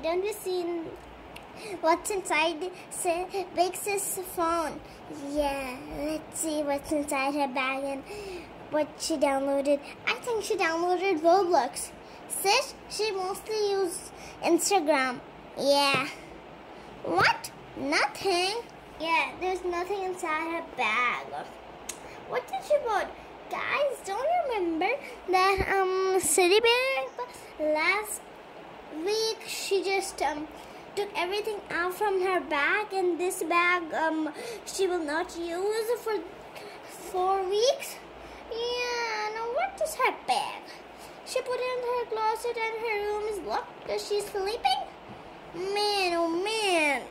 don't we see what's inside Big Sis' phone? Yeah, let's see what's inside her bag and what she downloaded. I think she downloaded Roblox. Sis, she mostly uses Instagram. Yeah. What? Nothing? Yeah, there's nothing inside her bag. What did she put? Guys, don't you remember that city bag? Last week she just took everything out from her bag, and this bag she will not use for 4 weeks. Yeah, now what is her bag? She put it in her closet and her room is locked because she's sleeping? Man, oh man.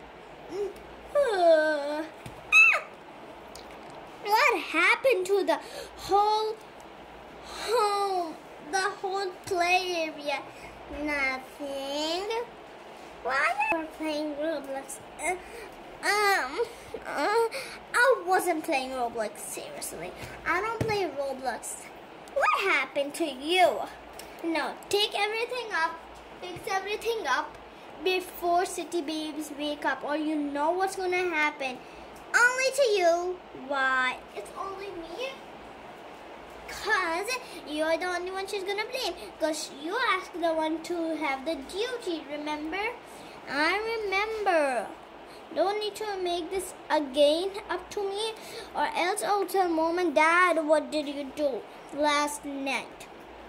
What happened to the whole home, the whole play area? Nothing. Why are you playing Roblox? I wasn't playing Roblox, seriously. I don't play Roblox. What happened to you? No, take everything up, fix everything up before City Babes wake up, or you know what's gonna happen. Only to you. Why? It's only me. Cause you're the only one she's gonna blame. Cause you asked the one to have the duty, remember? I remember. Don't need to make this again up to me, or else I'll tell mom and dad what did you do last night.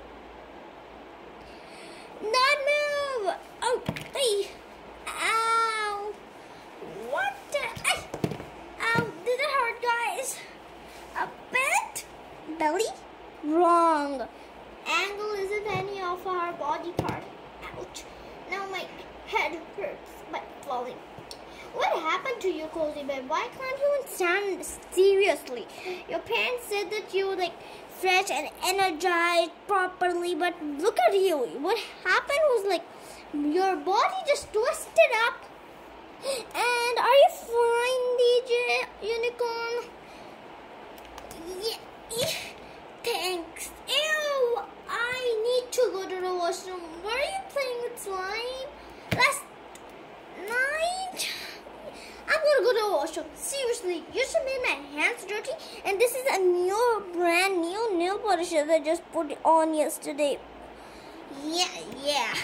Not move! Oh, hey! Ow! What the? Ow! Did it hurt, guys? A bit? Belly? Wrong. Angle isn't any of our body part. Ouch! Now my head hurts by falling. What happened to you, Cozy Bear? Why can't you even stand seriously? Your parents said that you were like fresh and energized properly, but look at you. What happened was like your body just twisted up. And are you fine, DJ Unicorn? Yeah. Thanks. Ew! I need to go to the washroom. Were you playing with slime last night? I'm gonna go to the washroom. Seriously, you should make my hands dirty. And this is a brand new nail polish that I just put on yesterday. Yeah.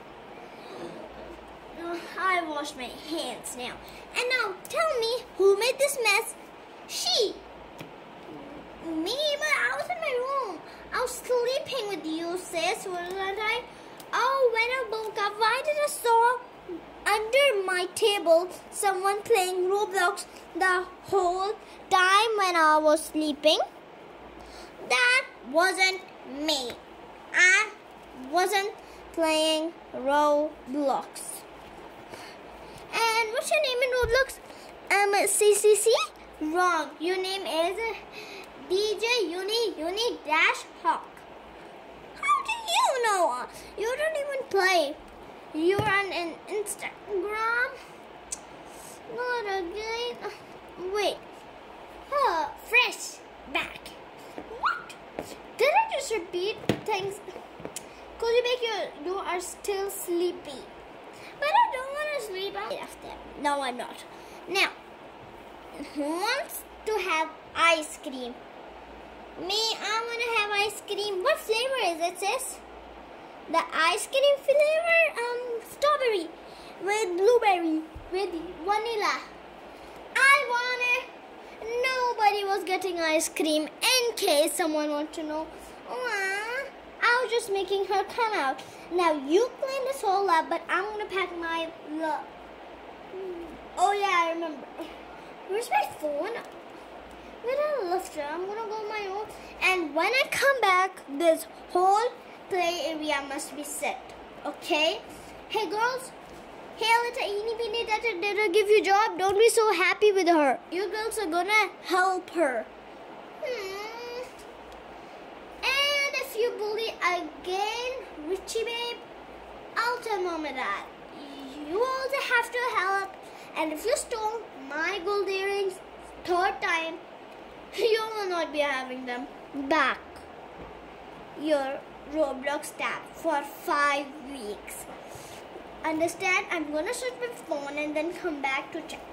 I washed my hands now. And now tell me, who made this mess? She. Me, but I was in my room. I was sleeping with you, sis, wasn't I? Oh, when I woke up, why did I saw under my table someone playing Roblox the whole time when I was sleeping? That wasn't me. I wasn't playing Roblox. And what's your name in Roblox? CCC? Wrong. Your name is DJ Uni-Hawk. How do you know? You don't even play. You're on an Instagram? Not again. Wait. Fresh back. What? Did I just repeat things? Could you make you are still sleepy? But I don't want to sleep after. No, I'm not. Now, who wants to have ice cream? Me, I want to have ice cream. What flavor is it, sis? The ice cream flavor, strawberry with blueberry with vanilla. I want it. Nobody was getting ice cream. In case someone wants to know. I was just making her come out. Now you clean this whole up, but I'm gonna pack my. Oh yeah, I remember. Where's my phone? Where I left it? I'm gonna go my own. And when I come back, this whole play area must be set. Okay? Hey girls. Hey little eeny beeny that did I give you a job? Don't be so happy with her. You girls are gonna help her. And if you bully again, Richie babe, I'll tell mom and dad. You also have to help. And if you stole my gold earrings 3rd time, you will not be having them back. Your Roblox tab for 5 weeks. Understand? I'm gonna search my phone and then come back to check.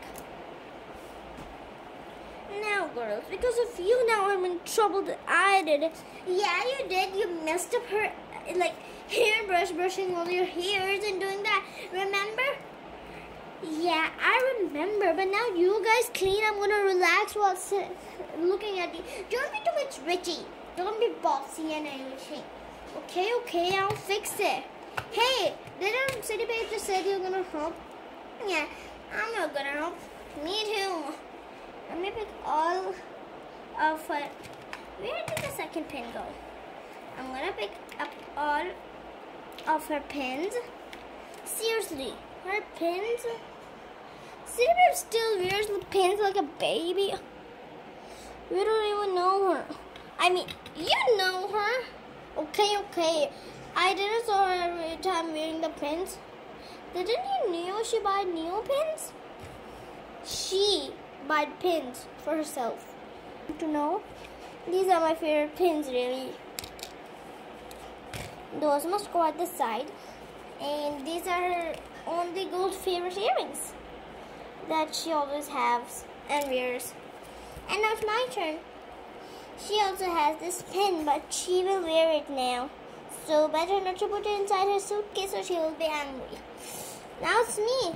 Now, girls, because of you now I'm in trouble that I did it. Yeah, you did. You messed up her, like, hairbrush, brushing all your hairs and doing that. Remember? Yeah, I remember. But now you guys clean. I'm gonna relax while looking at you. Don't be too much Richie. Don't be bossy and everything. Okay, I'll fix it. Hey, didn't City Babe just said you're gonna help? Yeah, I'm not gonna help. Me too. Let me pick all of her. Where did the second pin go? I'm gonna pick up all of her pins. Seriously, her pins? City Babe still wears the pins like a baby. We don't even know her. I mean, you know her. Okay. I didn't saw her every time wearing the pins. Didn't you know she buy new pins? She buy pins for herself. To know, these are my favorite pins, really. Those must go at the side, and these are her only gold favorite earrings that she always has and wears. And now it's my turn. She also has this pin, but she will wear it now. So better not to put it inside her suitcase or she will be angry. Now it's me.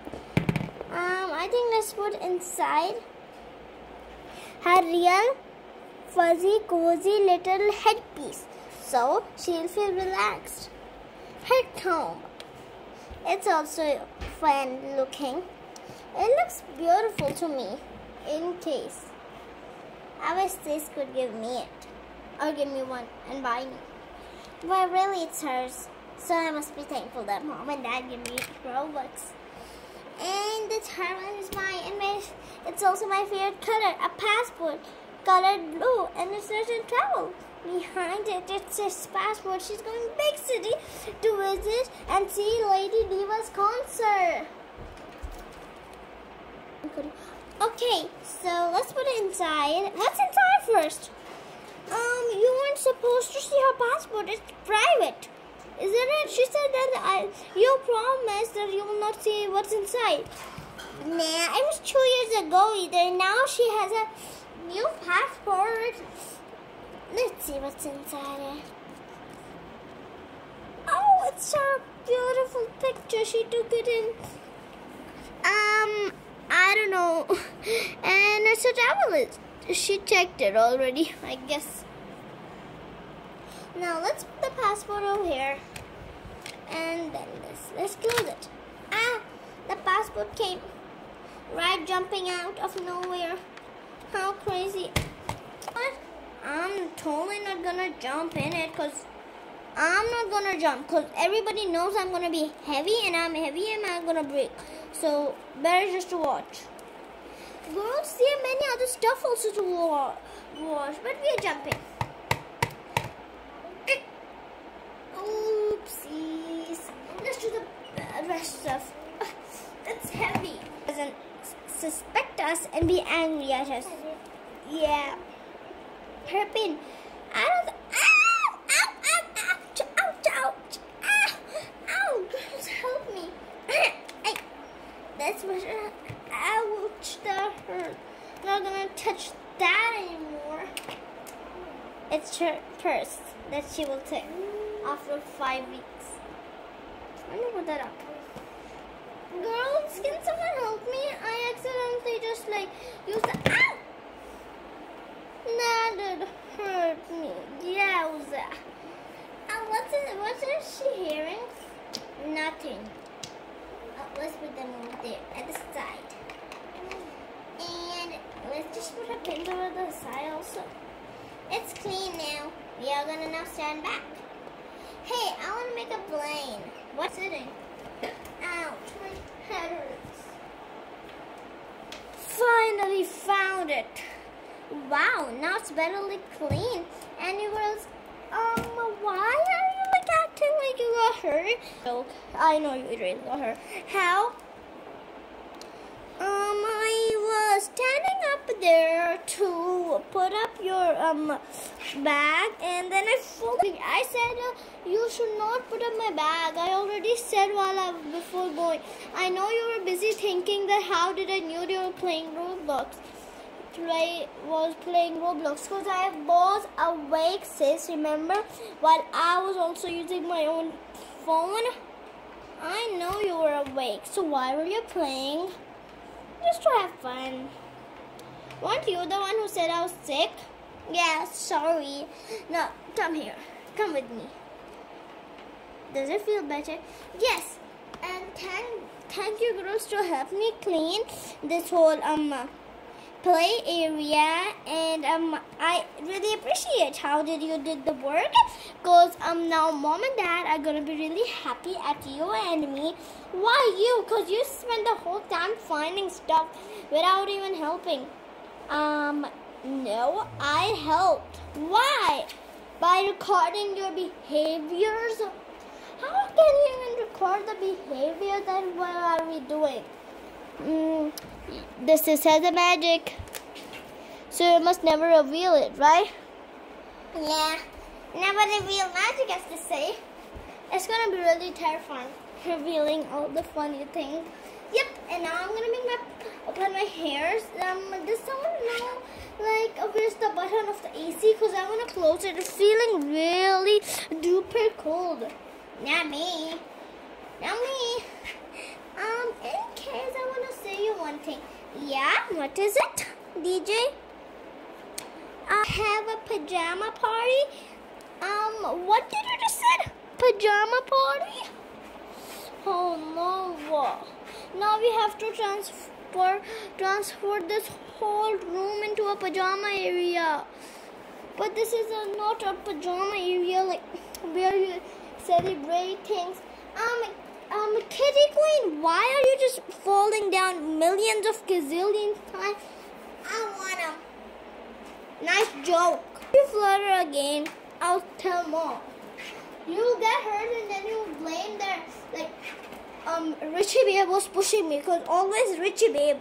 I think let's put inside her real fuzzy, cozy little headpiece. So she'll feel relaxed. Her comb. It's also fun looking. It looks beautiful to me. In case. I wish this could give me it. Or give me one and buy me. But really it's hers. So I must be thankful that Mom and Dad give me Robux. And this her one is mine. And it's also my favorite color. A passport. Colored blue. And it's certain travel. Behind it says passport. She's going big city to visit and see Lady Diva's concert. Okay, so let's put it inside. What's inside first? You weren't supposed to see her passport. It's private. Isn't it? She said that you promised that you will not see what's inside. Nah, it was 2 years ago either. Now she has a new passport. Let's see what's inside it. Oh, it's a beautiful picture. She took it in. I don't know. And it's a travel list. She checked it already, I guess. Now let's put the passport over here. And then let's close it. The passport came right jumping out of nowhere. How crazy. But I'm totally not gonna jump in it because everybody knows I'm gonna be heavy and I'm heavy and I'm gonna break. So better just to watch. Girls, there are many other stuff also to watch, but we are jumping. Oopsies. Let's do the rest stuff. It's heavy. Doesn't suspect us and be angry at us. Yeah. Her pin. I don't. Ouch! Ow! Girls, help me. That's what. Ouch! That hurt. Not gonna touch that anymore. It's her purse that she will take after 5 weeks. I'm gonna put that up. Girls, can someone help me? I accidentally just used the. Ow! That did hurt me. Yowza. What is she hearing? Nothing. Let's put them over there at the side. And let's just put a pin over the side also. It's clean now. We are gonna now stand back. Hey, I wanna make a plane. What's sitting? Ouch, my head hurts. Finally found it. Wow, now it's barely clean. And you girls, why are you acting like you got hurt? So, I know you really got hurt. How? I was standing up there to put up your bag, and then I forgot. I said you should not put up my bag. I already said before going. I know you were busy thinking that how did I knew you were playing Roblox. Was playing Roblox because I was awake, sis. Remember, while I was also using my own phone. I know you were awake. So why were you playing? Just to have fun. Weren't you the one who said I was sick? Yeah, sorry. No, come here. Come with me. Does it feel better? Yes. And thank you girls to help me clean this whole play area, and I really appreciate how you did the work, because now mom and dad are gonna be really happy at you and me. Why you? Because you spent the whole time finding stuff without even helping. No, I helped. Why? By recording your behaviors. How can you even record the behavior? Then what are we doing? This is the magic, so you must never reveal it, right? Yeah, never reveal magic, as to say. It's gonna be really terrifying, revealing all the funny things. Yep, and now I'm gonna open my hairs. Does someone know, where's the button of the AC? Because I wanna close it. It's feeling really duper cold. Not me. Not me. In case I want to say you one thing. Yeah, what is it, DJ? I have a pajama party. What did you just said? Pajama party? Oh no. Now we have to transfer this whole room into a pajama area. But this is not a pajama area where you celebrate things. Kitty Queen, why are you just falling down millions of gazillion times? I wanna. Nice joke. If you flutter again, I'll tell mom. You get hurt and then you blame that Richie Babe was pushing me, because always Richie Babe.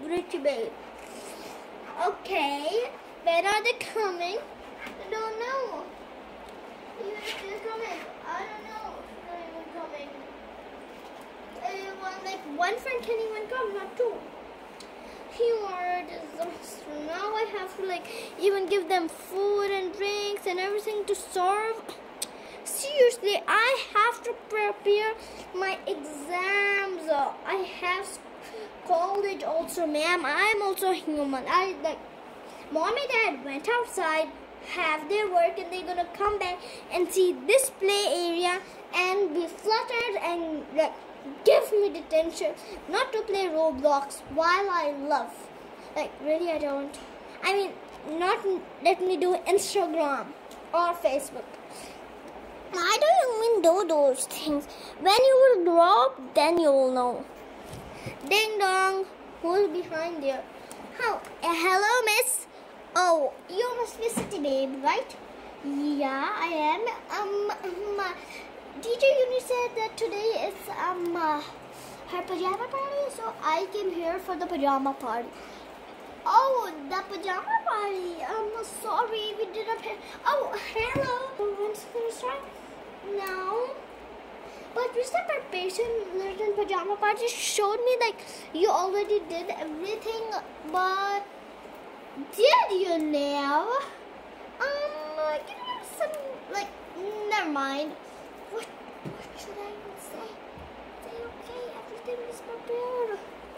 Okay, when are they coming? I don't know. Even if they're coming, I don't know if they're even coming. One friend can even come, not two. You are a disaster. Now I have to even give them food and drinks and everything to serve. Seriously, I have to prepare my exams. I have college also, ma'am. I'm also human. Mom and dad went outside, have their work, and they're gonna come back and see this play area and be fluttered and give me detention not to play Roblox while I love. Really, I don't. I mean, not let me do Instagram or Facebook. I don't even do those things. When you will grow up, then you will know. Ding dong. Who's behind there? Hello, miss. Oh, you must be City Babe, right? Yeah, I am. DJ Uni said that today is her pajama party, so I came here for the pajama party. Oh, the pajama party. Sorry, we didn't have. Oh, hello. When's gonna start? No. But Mr. Preparation Little Pajama Party showed me you already did everything, but did you now? Give me some never mind. What should I even say? Say okay, everything is prepared.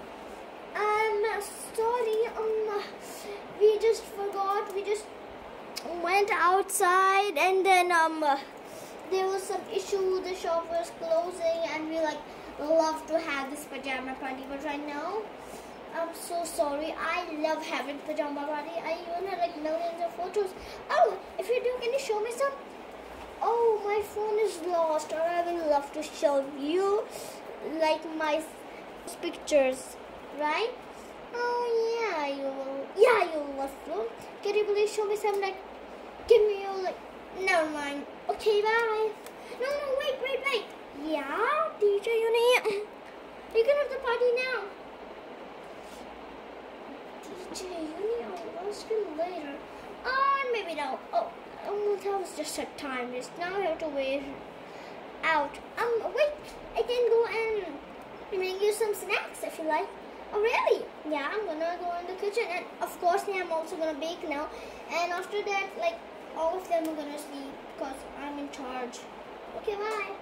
Sorry, we just forgot. We just went outside and then there was some issue. The shop was closing and we love to have this pajama party, but right now I'm so sorry. I love having pajama party. I even had millions of photos. Oh, if you do, can you show me some? Oh, my phone is lost, or I will love to show you my pictures, right? Oh yeah, you will. Yeah, you will love to. Can you please show me some give me your never mind. Okay, bye. No, wait. Yeah, DJ Uni. You can have the party now. DJ Uni, I'll ask you later. Oh maybe no. Oh, that was just a time waste. Now I have to wait out. Wait, I can go and bring you some snacks if you like. Oh, really? Yeah, I'm gonna go in the kitchen, and of course, I'm also gonna bake now. And after that, like, all of them are gonna sleep because I'm in charge. Okay, bye.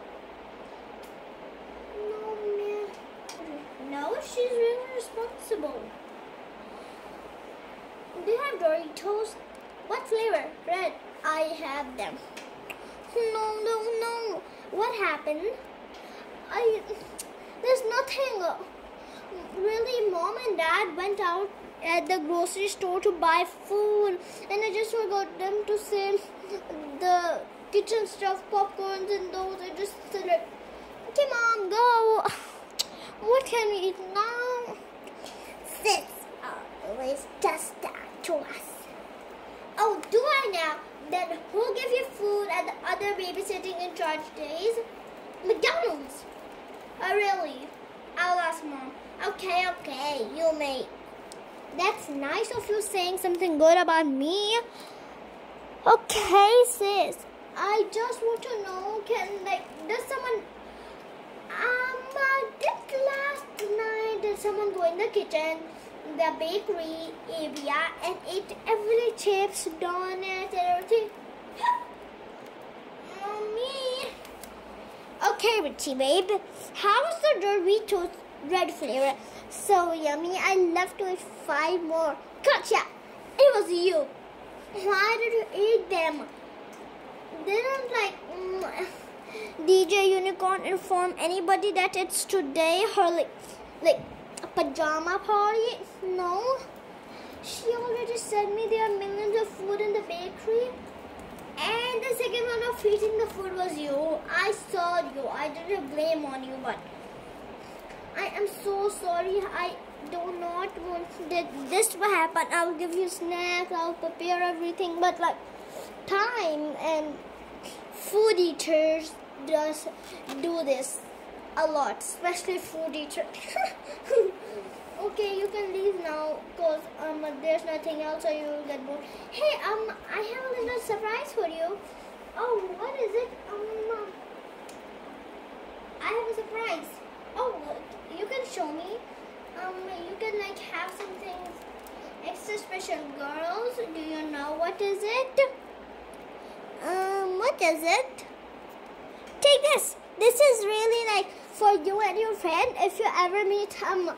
No, man. No, she's really responsible. Do you have Doritos? What flavor? Red. I have them. No. What happened? There's nothing. Really, Mom and Dad went out at the grocery store to buy food, and I just forgot them to say the kitchen stuff, popcorns and those. I just said it. Okay, Mom, go. What can we eat now? Sis always does that to us. Oh, do I now? Then who give you food at the other babysitting in charge days? McDonald's. Oh, really? I'll ask Mom. Okay, you may. That's nice of you saying something good about me. Okay, sis. I just want to know, does someone, did last night, did someone go in the kitchen, the bakery area, and ate every chips, donuts, and everything? Me. Okay, Richie, babe. How's the Doritos red flavor? So yummy. I love to eat 5 more. Gotcha. It was you. Why did you eat them? Didn't DJ Unicorn inform anybody that it's today her like a pajama party? No. She already sent me there are millions of food in the bakery. And the second one of eating the food was you. I saw you. I didn't blame on you, but I am so sorry. I do not want that this to happen. I'll give you snacks. I'll prepare everything. But time and food eaters does do this a lot, especially food eaters. Okay, you can leave now because there's nothing else or you'll get bored. Hey, I have a little surprise for you. Oh, what is it? I have a surprise. Oh, you can show me. You can have something extra special. Girls, do you know what is it? What is it? Take this. This is really for you and your friend. If you ever meet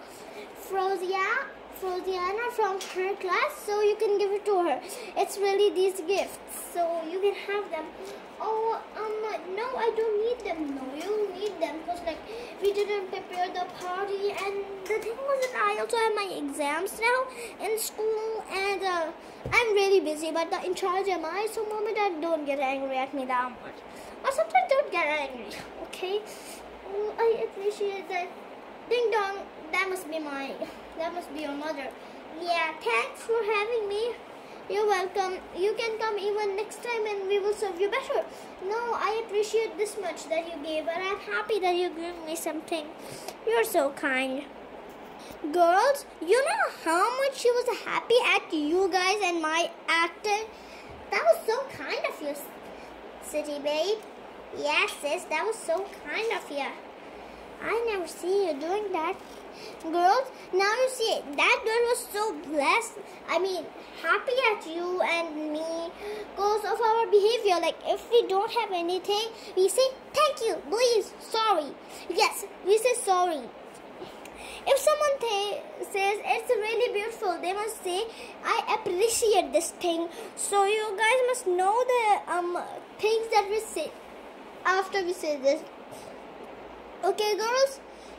Frosiana from her class, so you can give it to her. It's really these gifts, so you can have them. Oh, no, I don't need them. No, you need them because we didn't prepare the party, and the thing was that I also have my exams now in school, and I'm really busy, but in charge am I, so Mom and Dad don't get angry at me that much. Or sometimes don't get angry, okay? I appreciate that. Ding dong, that must be your mother. Yeah, thanks for having me. You're welcome. You can come even next time and we will serve you better. No, I appreciate this much that you gave, and I'm happy that you gave me something. You're so kind. Girls, you know how much she was happy at you guys and my acting? That was so kind of you, City Babe. Yes, sis, that was so kind of you. I never see you doing that. Girls, now you see, that girl was so blessed. Happy at you and me because of our behavior. If we don't have anything, we say, thank you, please, sorry. Yes, we say sorry. If someone says it's really beautiful, they must say, I appreciate this thing. So you guys must know the things that we say after we say this. Okay, girls?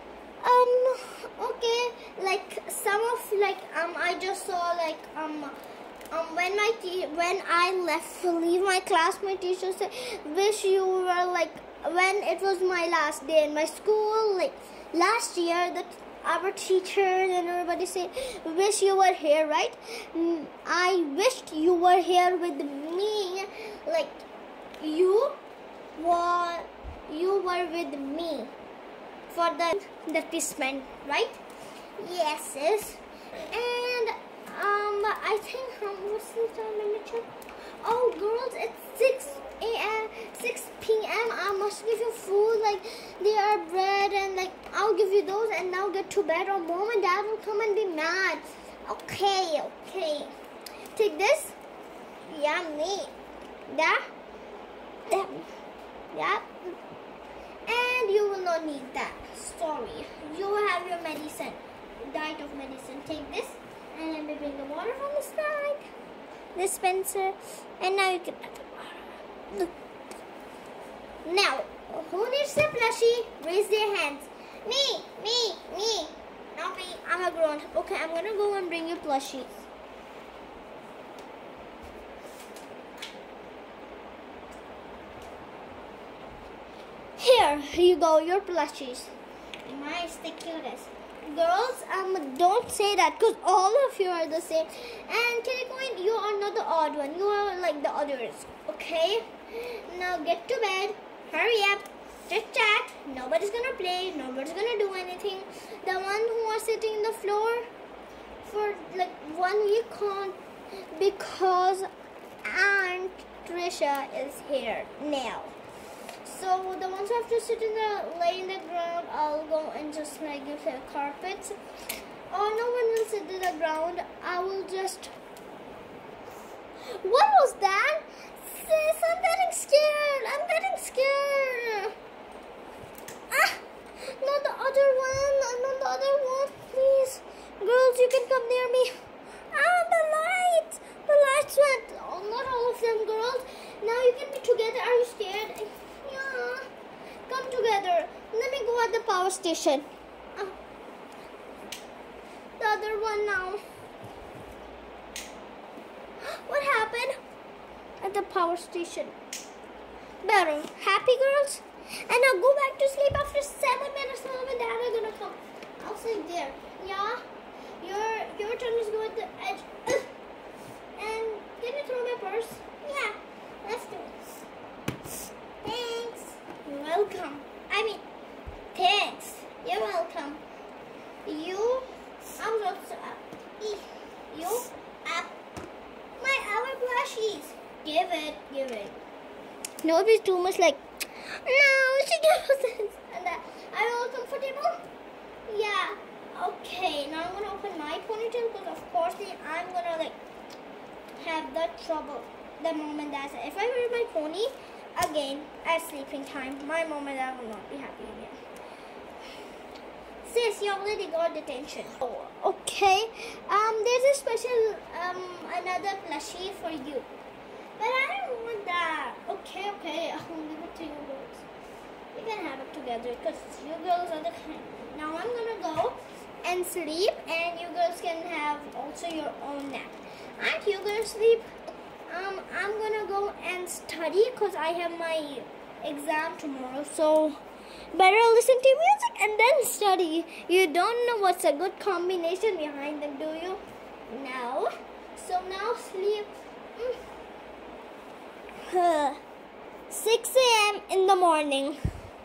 Okay, I just saw when I leave my class, my teacher said, wish you were when it was my last day in my school, last year, that our teachers and everybody said, wish you were here, right? I wished you were here with me, you were with me for the Christmas, right? Yes, sis. And I think what's the time? Let me check. Oh, girls, it's 6 a.m. 6 p.m. I must give you food. Like, there are bread and like, I'll give you those and now get to bed or mom and dad will come and be mad. Okay. Take this. Yummy. Yeah. And you will not need that. Sorry. You will have your medicine. Diet of medicine. Take this. And let me bring the water from the side. Dispenser. And now you can add the water. Look. Now, who needs a plushie? Raise their hands. Me. Not me. I'm a grown. Okay, I'm gonna go and bring you plushies. Here you go, your plushies. Nice, the cutest. Girls, don't say that because all of you are the same. And Kitty Coin, you are not the odd one. You are like the others. Okay? Now get to bed. Hurry up. Just chat. Nobody's gonna play. Nobody's gonna do anything. The one who was sitting in the floor for like 1 week can't because Aunt Trisha is here now. So the ones who have to sit in the lay in the ground, I'll go and just like give them carpets. Or no one will sit in the ground. I will just. What was that? Sis, I'm getting scared. Not the other one. Not the other one. Please, girls, you can come near me. The lights. The lights went. Oh, not all of them, girls. Now you can be together. Are you scared? Yeah. Come together. Let me go at the power station. The other one now. What happened? At the power station. Better. Happy, girls? And now go back to sleep after 7 minutes. Mom and dad are gonna come. I'll sleep there. Yeah? Your turn is go at the edge. And can you throw my purse? Yeah. Let's do it. Thanks. You're welcome. Thanks. You're welcome. I'm not so up. You up. My other plushies. Give it. No, it be too much like, no, she gives it. And that, are you all comfortable? Yeah. Okay, now I'm going to open my ponytail because of course I'm going to like have that trouble. The mom and dad said, if I wear my pony again at sleeping time, my mom and dad will not be happy again. Sis, you already got detention. Oh, okay. There's a special another plushie for you. But I don't want that. Okay. I'll give it to you girls. You can have it together because you girls are the kind. Now I'm gonna go and sleep, and you girls can have also your own nap. Aren't you gonna sleep? I'm gonna go and study because I have my exam tomorrow. So better listen to music and then study. You don't know what's a good combination behind them, do you? No. So now sleep. 6 a.m. in the morning.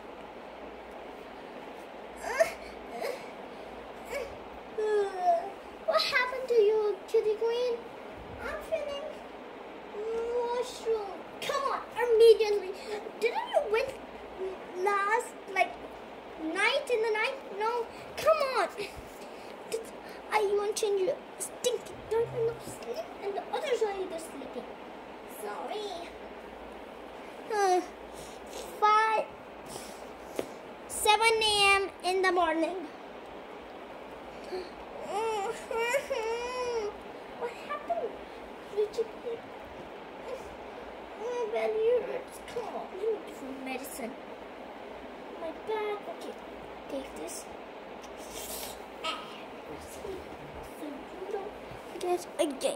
What happened to you, Kitty Queen? I'm feeling washroom. Come on, immediately. Didn't you went last night in the night? No, come on. I want to change your stinky dirt and sleep, and the others are either sleeping. Sorry. 7 a.m. in the morning. What happened? My belly hurts. Come on, you need some medicine. My back. Okay, take this. So you don't get again.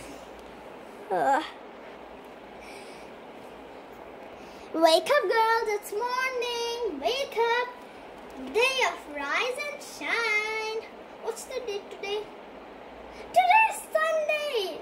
Wake up, girls, it's morning. Wake up. Day of rise and shine. What's the date today? Today is Sunday.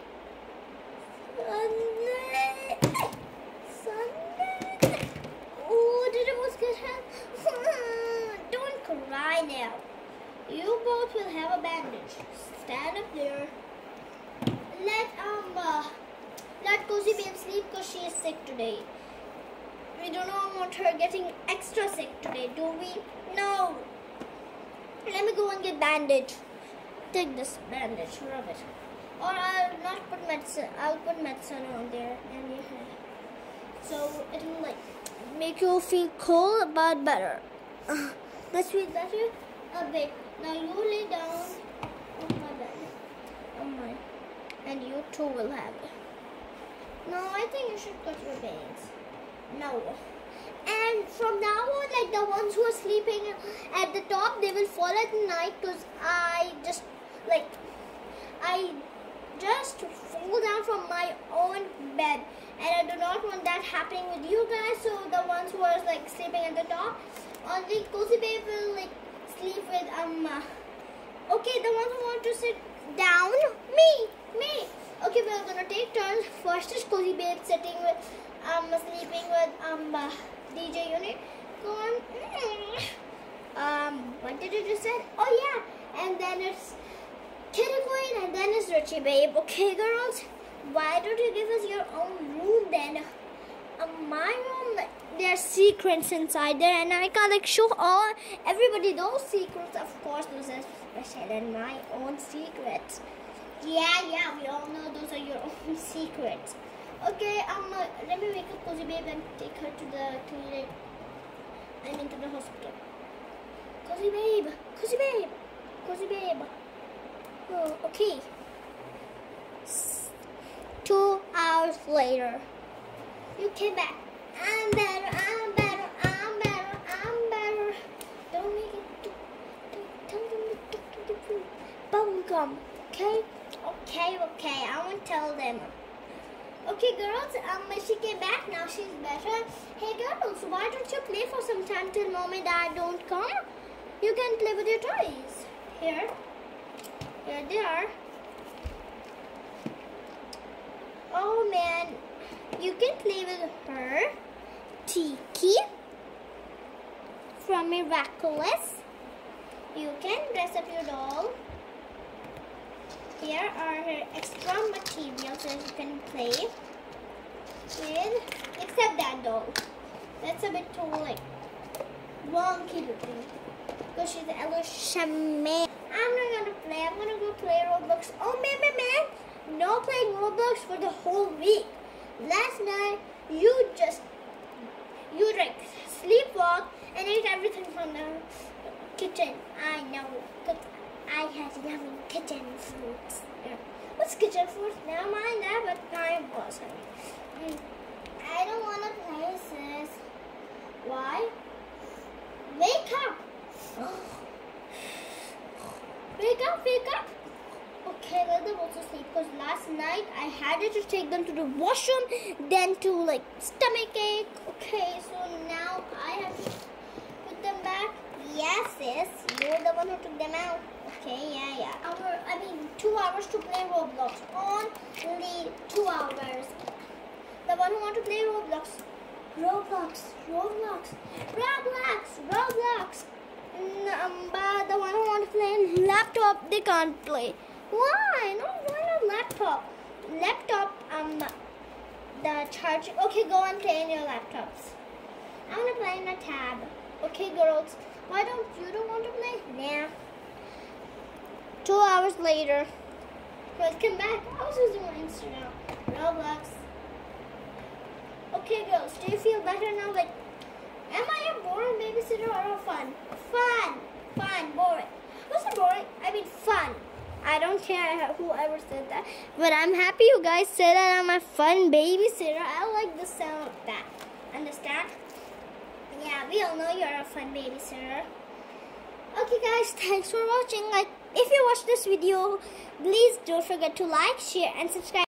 Sunday. Oh, did it was good health? Don't cry now. You both will have a bandage. Stand up there. Let let Cozy Babe sleep because she is sick today. We do not want her getting extra sick today, do we? No. Let me go and get bandage. Take this bandage, rub it. Or I'll not put medicine. I'll put medicine on there and your head. So it will like make you feel cold but better. Let's feel better a bit. Now you lay down on my bed. On mine. And you too will have it. No, I think you should cut your bangs. No. And from now on, like the ones who are sleeping at the top, they will fall at night because I just fall down from my own bed. And I do not want that happening with you guys. So the ones who are like sleeping at the top, only Cozy Babe will like sleep with Okay, the ones who want to sit down, me. Okay, we're gonna take turns. First is Cozy Babe sitting with sleeping with DJ Unit. Go on. What did you just say? Oh yeah, and then it's Kitty Queen, and then it's Richie Babe. Okay, girls, why don't you give us your own room then? My room, like, there are secrets inside there, and I can't like show everybody those secrets. Of course, those are special and my own secrets. Yeah, we all know those are your own secrets. Okay, let me wake up Cozy Babe and take her to the clinic. I mean to the hospital. Cozy Babe. Oh, okay. 2 hours later. You came back. I'm better. Don't make it. Tell them to bubblegum. Okay? Okay. I won't tell them. Okay, girls. She came back. Now she's better. Hey, girls. Why don't you play for some time till mom and dad don't come? You can play with your toys. Here they are. Oh man. You can play with her, Tiki from Miraculous. You can dress up your doll. Here are her extra materials that you can play with, except that doll. That's a bit too like wonky looking because she's an illusion. I'm not gonna play. I'm gonna go play Roblox. Oh man, no playing Roblox for the whole week. Last night, you like sleepwalk and ate everything from the kitchen. I know, because I had yummy kitchen foods. What's kitchen foods? Never mind that, but I wasn't. I don't want to play this. Why? Wake up! Wake up! Okay, let them also sleep because last night I had to take them to the washroom, then to like stomach ache. Okay, so now I have to put them back. Yes, sis, you're the one who took them out. Okay, yeah. 2 hours to play Roblox. Only 2 hours. The one who want to play Roblox. But the one who want to play laptop, they can't play. Why? No, why not laptop? Laptop, the charging. Okay, go and play in your laptops. I want to play in a tab. Okay, girls, why don't you want to play? Nah. 2 hours later. Welcome back. I was using my Instagram. Roblox. Okay, girls, do you feel better now? Like, am I a boring babysitter or a fun? Fun, boring. What's the boring? I mean fun. I don't care whoever said that, but I'm happy you guys said that I'm a fun babysitter. I like the sound of that. Understand? Yeah, we all know you're a fun babysitter. Okay guys, thanks for watching. Like, if you watch this video, please don't forget to like, share and subscribe.